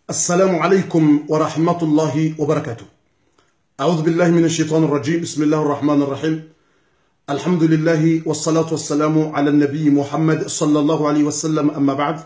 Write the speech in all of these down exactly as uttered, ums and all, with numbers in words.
السلام عليكم ورحمة الله وبركاته. أعوذ بالله من الشيطان الرجيم. بسم الله الرحمن الرحيم. الحمد لله والصلاة والسلام على النبي محمد صلى الله عليه وسلم. أما بعد،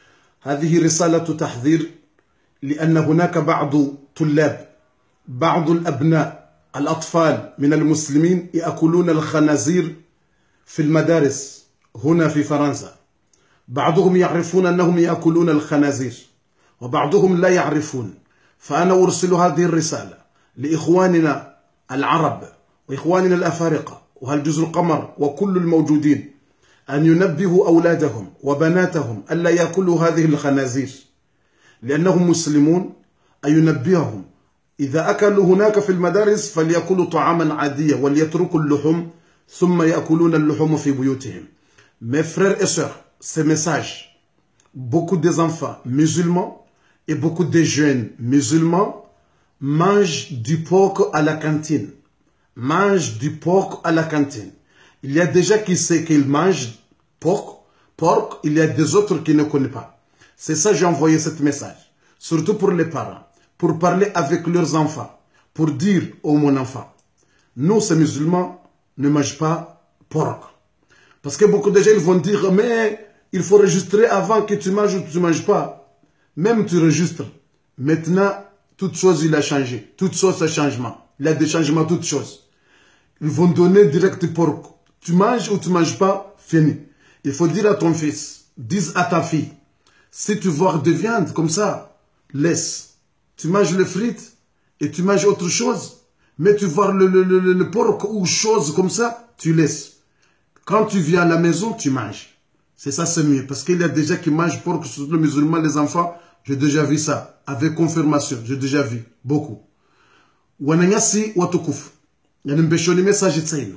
هذه رسالة تحذير، لأن هناك بعض طلاب، بعض الأبناء الأطفال من المسلمين يأكلون الخنازير في المدارس هنا في فرنسا. بعضهم يعرفون أنهم يأكلون الخنازير وبعضهم لا يعرفون. فأنا أرسل هذه الرسالة لإخواننا العرب وإخواننا الأفارقة وهالجزء القمر وكل الموجودين أن ينبهوا أولادهم وبناتهم ألا يأكلوا هذه الخنازير، لأنهم مسلمون. أن ينبههم إذا أكلوا هناك في المدارس فليأكلوا طعاما عاديا وليتركوا اللحوم ثم يأكلون اللحوم في بيوتهم. Mes frères et sœurs, ce message, beaucoup des enfants musulmans et beaucoup de jeunes musulmans mangent du porc à la cantine. Mangent du porc à la cantine. Il y a déjà qui sait qu'ils mangent porc, porc, il y a des autres qui ne connaissent pas. C'est ça que j'ai envoyé ce message. Surtout pour les parents, pour parler avec leurs enfants, pour dire aux mon enfant, nous ces musulmans ne mangent pas porc. Parce que beaucoup de gens ils vont dire, mais il faut enregistrer avant que tu manges ou tu ne manges pas. Même tu enregistres. Maintenant, toute chose, il a changé. Toute chose, c'est changement. Il y a des changements, toutes choses. Ils vont donner direct porc. Tu manges ou tu ne manges pas, fini. Il faut dire à ton fils, dis à ta fille, si tu vois de viande comme ça, laisse. Tu manges les frites et tu manges autre chose. Mais tu vois le, le, le, le porc ou chose comme ça, tu laisses. Quand tu viens à la maison, tu manges. C'est ça, c'est mieux. Parce qu'il y a déjà qui mangent porc, surtout les musulmans, les enfants. J'ai déjà vu ça. Avec confirmation. J'ai déjà vu. Beaucoup. Wananyasi watukufu. Yanembeshoni message tsaino.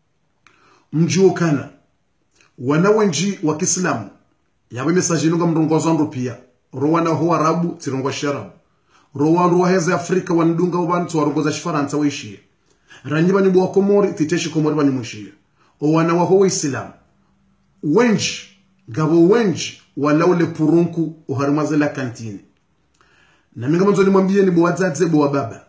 Mji wakana. Wanawenji wa Kiislamu. Yawe message inunga mrongozo nrupia. Rowana ho Arabu, tirongwa sharabu. Rowan ruwaheze Afrika wanadunga ubantu warongoza shifaransa waishie. Ranyiba ni buwa Komori, titeshi Komori bani mwishie. Owana wa ho Islamu. Wenji, gabo wenji, walau le purunku uharimaze la kantini. Na minga mwanzo ni mwambie ni buwazaze buwa baba.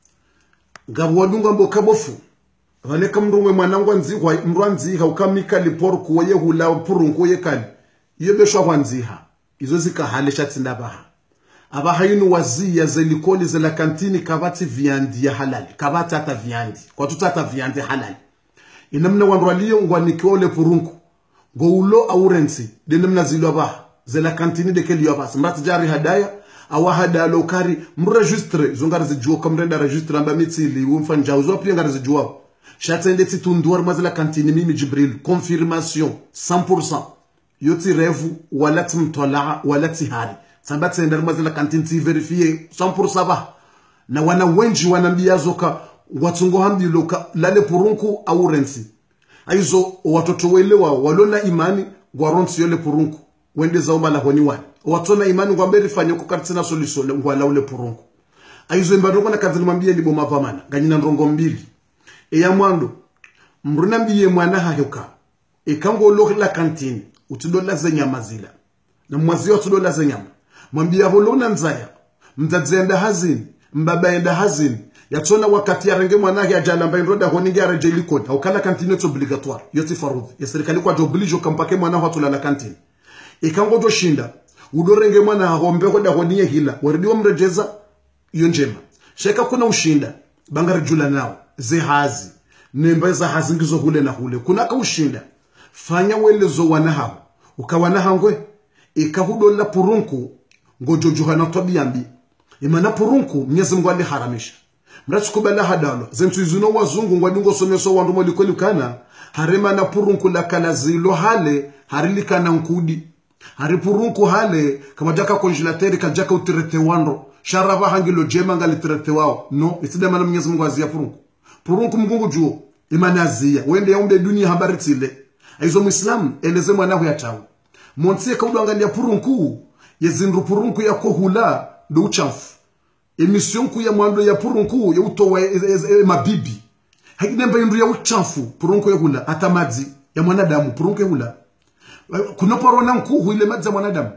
Gabo wadunga mbo kabofu. Waleka mrungwe mwanangu nzihwa, mruwa nziha, ukamika li porku waye hula purunku waye kali. Iyo besho wa nziha. Izo zika hale shati ndabaha. Abaha yunu waziya zelikoli ze la kantini kabati viandi ya halali. Kabati hata viandi. Kwa tuta hata viandi halali. Inamna wanrualio ngwanikiwa ule purunku. Goulo aurensi dene mnazilo ba zela kantini de kelio ba smrat jari hadaya awa hada lokari mregistre zongar zijua kamrenda registre amba mitili umfanja uzo pia ngar zijua chatende titunduar mazela kantini mimi Jibril confirmation cent pour cent yoti revu wala timtola wala tihari samba tsenda mazela kantini ti verifie cent pour cent ba na wana wenji wanambia zoka watungo hambi loka lale purunku aurensi. Aizo watoto welewa walona imani gwaronsi yole purunku wende zauma la honi wani watona imani ngwamberi fanya kukartina solisole ngwala ule purunku. Aizo mbadongo na kazini mwambie ni boma vamana ganyina ndrongo mbili e ya mwando mruna mbiye mwana hayoka e kango lo la kantini utidola za nyama zila na mwazi utidola za nyama mwambie holona nzaya mtadzenda hazini mbaba enda hazini yatona wakati ya renge mwanake ajala mbaye ndoda honingi ya rejeli code au kala kantine est obligatoire yoti farudhi ya serikali kwa oblige kampake mwana watu la kantine ikango do shinda udo renge mwana hombe hoda honinye hila waridiwa mrejeza iyo njema sheka kuna ushinda bangara jula nao zehazi nemba za hazi ngizo hule na hule kuna ka ushinda fanya welezo wana hao ukawana hangwe ikahudo la purunku ngojojuha na tabiyambi imana purunku Mwenyezi Mungu aliharamisha. Mratsikubala hadalo zentu izuno wazungu ngwadungo someso wandumo likoli kana harema na purunku la kanazilo hale harilika na nkudi hari purunku hale kama jaka konjilateri kajaka utirete wando sharaba hangilo jema ngali tirete wao no isida mana Mwenyezi Mungu azia purunku purunku mgungu juo imana azia wende yaumbe dunia habari tile aizo muislam eleze mwana hu ya tawo monsie kaudu angalia purunku yezindu purunku ya kohula do uchafu emission ku ya mwando ya purunku ya utowa e, e, e, mabibi hakinemba indu ya uchafu purunku ya hula hata madzi ya mwanadamu purunku ya hula kuna porona nkuhu ile madzi ya mwanadamu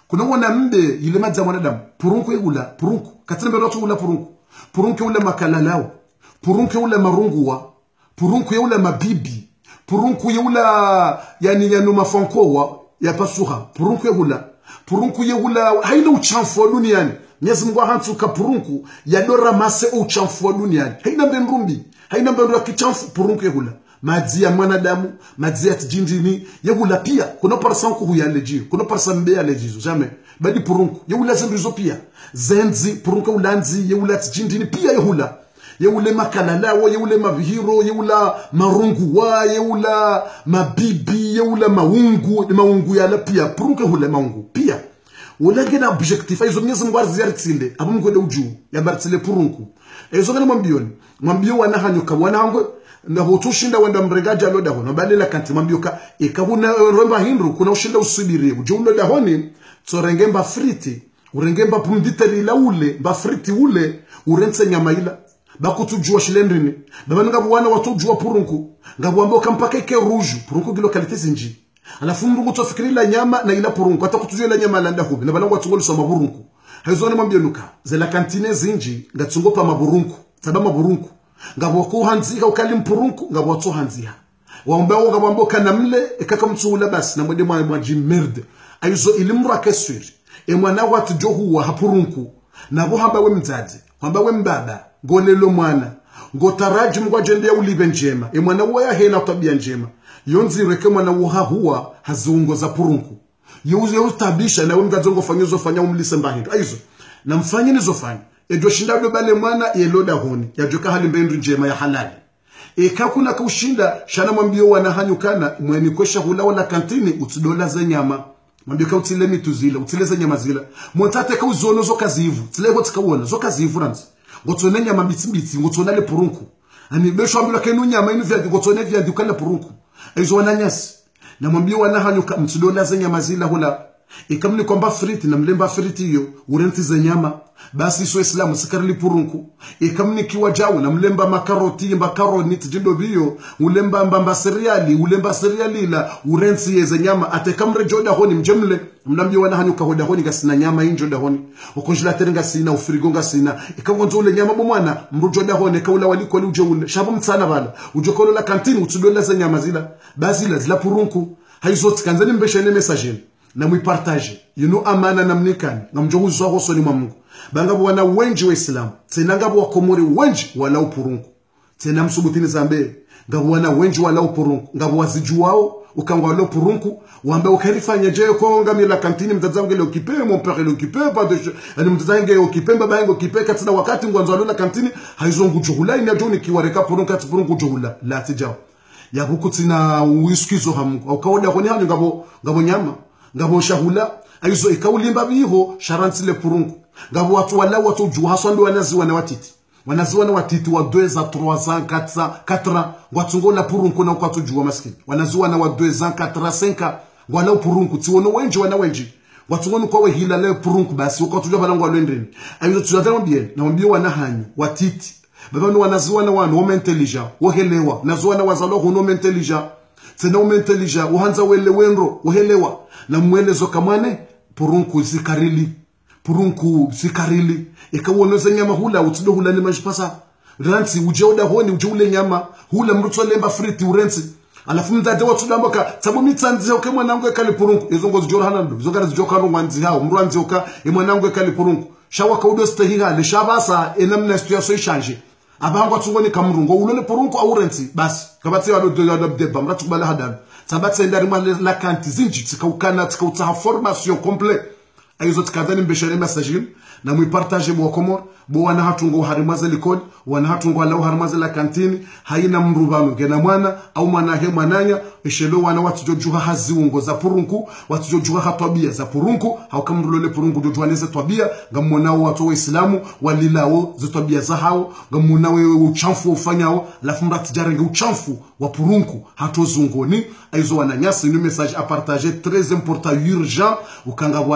kuna wana mbe ile madza mwanadamu purunku yula purunku katembe lotu ula purunku purunku yula makalalao purunku yula marunguwa purunku yula mabibi purunku yula yani yanu mafankowa ya pasuha purunku yula purunku yula haina uchamfu wa duniani Mwenyezi Mungu ahantuka purunku yadora mase uchamfu wa duniani haina mbendrumbi haina mbendru kichamfu purunku yula madzi ya mwanadamu madzi ya tijindini yegula pia kuna parsa nku ya leji kuna parsa mbe ya leji jamais badi purunku yegula zendizo pia zenzi purunku ulanzi yegula tijindini pia yegula yegula makalala wa yegula mavihiro yegula marungu wa yegula mabibi yegula maungu maungu ya la pia purunku hula maungu pia ulangena objectif aizo Mwenyezi Mungu arziyartile abumgode uju ya bartile purunku ezo ngana mwambioni mwambio wana hanyuka wana hango na hutushinda wenda mregaja loda hono balela kanti mwambioka ikabuna romba hindru kuna ushinda usubiri ujulo da honi tsorengemba friti urengemba pumdita lila ule ba friti ule urense nyama ila bakutujua shilendrini babanu ngabuwana watujua purunku ngabuamboka mpaka ike rouge purunku gilo kalite zinji alafu mrungu tofikiri la nyama na ila purunku hata kutujua la nyama landa hubi na balangu watungolu soma purunku haizone mwambionuka zela kantine zinji ngatungopa maburunku tabama burunku ngabo ko hanzika ukali mpurunku ngabo watso hanzia wambao ngabo mboka namle ekaka mtsula basi na mwende mwa mwa jimerde aizo ilimra keswiri e mwana watu johuwa hapurunku nabo hamba we mzazi hamba we mbaba ngolelo mwana ngotaraji mgwa jende ya ulibe njema e mwana waya hena tabia njema yonzi reke mwana wuha huwa hazungo za purunku yuzi utabisha na we mgazongo fanyozo fanya umlise mbahindu aizo na mfanyi nizofanya ejo shinda bale mwana yeloda honi yajoka hali mbendu njema ya halali eka kuna kushinda shana mwambio wanahanyukana mweni kwesha hula wala kantini utidola za nyama mwambio ka utile mituzila utile za nyama zila mwantate ka uzono zoka zivu tile go tikawona zoka zivu ranzi ngotone nyama mbiti ngotona le purunku ani besho ambilo kenu nyama inu vya ngotone vya dukala purunku ezo wananyasi na mwambio wanahanyuka mtidola za nyama zila hula ikamni kwamba friti na mlemba friti hiyo urenti za nyama basi so Islam sikarili purunku ikamni kiwa jawu na mlemba makaroti mba karoni tijindo biyo ulemba mbamba seriali ulemba seriali la urenti za nyama atekamre joda honi mjemle mnambio wana hanyuka hoda honi gasina nyama injo da honi ukonjelatere ngasina ufirigo ngasina ikangonzo ule nyama bomwana mrujoda honi kaula waliko uje ule shabu mtsana bala ujokolo la kantini utudola za nyama zila basi la zila purunku haizoti kanzani mbeshene message na mwipartage yuno amana na mnikani na mjohu zwaho soni mwa Mungu bangabu wana wenji wa Islam tena ngabu wa komori wenji wala upurunku tena msubutini zambe ngabu wana wenji wala upurunku ngabu wazijuwao ukangwa wala upurunku wambe ukarifanya jeo kwa ngami la kantini mtazange leo kipe mon père leo kipe pas de ani mtazange leo kipe baba yangu kipe katina wakati ngwanzo wala kantini haizongu juhula ina joni kiwareka purunku ati purunku juhula la tijao ya hukutina uiskizo hamu au kaoda koni hani ngabo ngabo nyama ngabo shahula aizo ikaulimba biho sharanti le purunku ngabo watu wala watu juha swando wanaziwa na watiti wanaziwa na watiti wa deux ans trois ans quatre ans quatre ans watungo la purunku na kwatu juwa maskini wanaziwa na wa deux ans quatre ans cinq ans wala purunku tiwono wenji wana wenji watungo kwa we hila le purunku basi ukwatu juwa balango alwendeni aizo tuzatana mbien na mbio wana hanyu watiti baba no wanaziwa na wana wome intelligent wohelewa naziwa na wazalo hono intelligent tena ume intelligent uhanza wele wenro uhelewa na mwelezo kamane purunku zikarili purunku zikarili ikawonoza nyama hula utido hula ni majipasa ransi ujeoda honi ujeule nyama hula mrutu lemba friti urensi alafu mdade watu damboka tabu mitsanzi oke mwanangu ekali purunku izongo zijora hanando izongara zijoka ndo mwanzi hao mruanzi oka e mwanangu ekali purunku shawa kaudo stehiga le shabasa enamna situation change abango tungoni kamrungo ulole purunku aurensi basi kabati wado do deba mratu bala hadan sabatse ndari mali la kanti zinji tikaukana tikauta formation complete aizo tikadhani mbeshare message na muipartage bo komor bo wana hatungo harimaze likoni wana hatungo ala harimaze la kantini haina mrubano gena mwana au mwana he mwananya eshelo wana watu jojuha haziungo za purunku watu jojuha hatabia za purunku haukamrulole purunku jojuaneze tabia ngamonao watu wa Islamu walilao za tabia za hao ngamona wewe uchamfu ufanyao lafu mrati jarenge uchamfu wa purunku hatozungoni aizo wana nyasi ni message à partager très important urgent ukanga wata wana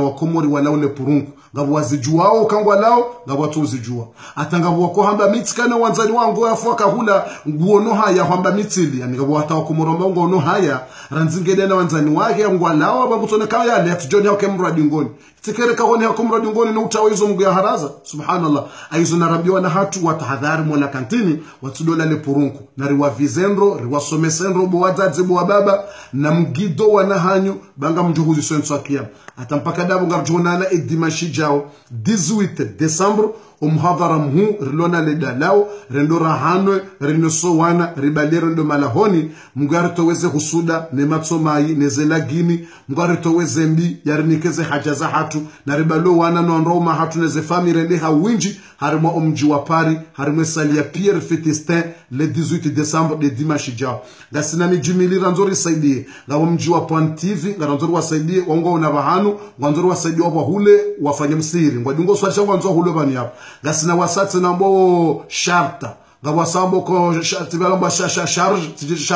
wakomori walao le purunku ngabo wazijuao kangwa lao ngabo watuzijua atangabo wako hamba mitsikana wanzani wangu afu akahula nguono haya hamba mitili yani ngabo hata wakomoro ngono haya ranzingede na wanzani wake ngwa lao abangutone kaya le atujoni hake mradi ngoni tikere kahoni hako mradi ngoni na utawa hizo mgu ya haraza subhanallah aizo na rabbiwa na hatu watahadhari mwana kantini watudola le purunku na riwa vizendro riwa somesendro bo wazazi bo baba na mgido wana hanyu banga mjuhuzi senso akia atampaka dabu ngarjonana edimashi jao dix-huit décembre umhadhara mhu rilona le dalao rendo rahanwe rinoso wana ribalero ndo malahoni mgari toweze husuda ne matsomai ne zelagini mgari toweze mbi yarinikeze haja za hatu na ribalo wana no ndoma hatu neze famire le hawinji harimo omji wa Paris harimo salia Pierre Fetistin le dix-huit décembre de dimanche jao gasina ni jimili ranzori saidie ngabo mji wa Pontivi ngaranzori wasaidie wango una bahanu wanzori wasaidie wa hule wafanye msiri ngwadungo swalisha wanzo hule bani hapo gasina wasatsi nambo sharta ngabo sambo ko tibalomba shasha charge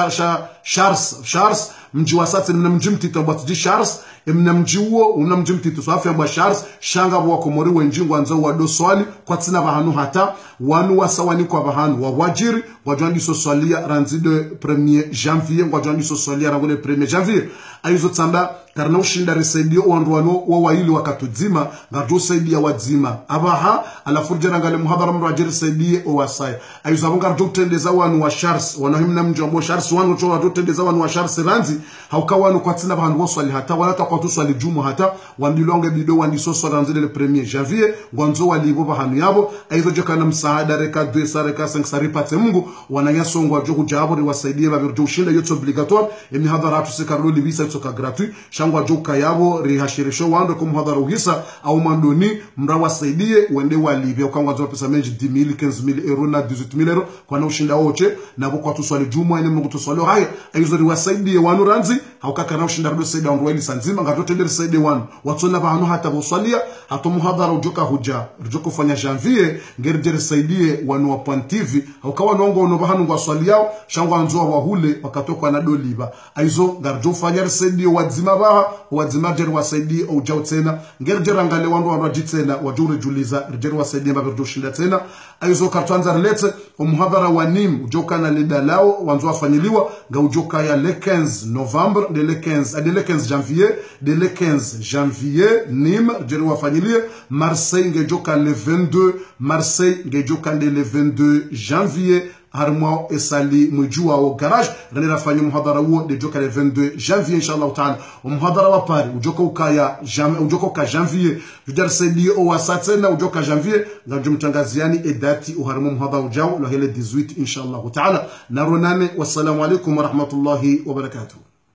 charge charge mji wasatsi mna mji mtito batiji charge emna mji huo una mji mtito so afya mba charge shanga bo wakomori wenjingo anzo wado swali kwa tsina bahanu hata wanu wasawani kwa bahanu wa wajiri wajwandi so swalia ranzi de premier janvier wajwandi so swalia rangole premier janvier aizo tsamba karna ushinda risaidio wanduano wa waili wakatudzima ngatu saidia wadzima abaha ala furjana ngale muhadhara mrajiri saidie o wasaya aizo abonga rutendeza wanu wa shars wanahimna mjombo shars wanu cho rutendeza wanu wa shars ranzi haukawanu kwa tsina bandu waswali hata wala ta kwa tuswali jumu hata wandilonge bido wandiso so ranzi le premier janvier ngwanzo walibo bahanu yabo aizo jokana msaada reka deux sa reka cinq sa ripate mungu wanayasongwa joku jabo riwasaidie babirjo ushinda yote obligatoire emi hadhara tusikarlo libisa tsoka gratuit shangwa joka yabo rihashirisho wando kwa muhadhara uhisa au mandoni mra wasaidie wende walibe ukangwa zo pesa menji dix mille quinze mille euro na dix-huit mille euro kwa na ushinda wote na kwa tuswali jumu ene mungu tuswali haya aizo riwasaidie wanu ranzi haukaka na ushinda rdo saida ndo weli sanzima ngatote der saide wanu watsona bahanu hata buswalia hato muhadhara ujoka huja rjoko fanya janvier ngerjere saidie wanu wa Pontivi haukawa nongo no bahanu ngwa swali yao shangwa nzoa wa hule wakatoka na doliba aizo ngarjo fanya saidie wadzima baha wadzima jer wasaidie au jao tena ngerjere ngale wandu wandu jitsena wajure juliza jer wasaidie babirjo shinda tena aizo kartwanza relete umuhadhara wa nim ujoka na lidalao wanzo wafanyiliwa nga ujoka ya le quinze novembre de le quinze de le quinze janvier de le quinze janvier nim jer wafanyilie Marseille ngejoka le vingt-deux Marseille ngejoka le vingt-deux janvier harmo esali mujua o garage ranira fanyo muhadhara huo de joka le vingt-deux janvier inshallah taala muhadhara wa Paris ujoka ukaya jam ujoka ka janvier jujar sedi o wasatsena ujoka janvier ngajum tangaziani edati uharmo muhadhara ujao lo hele dix-huit inshallah taala naronane wassalamu alaikum wa rahmatullahi wa barakatuh.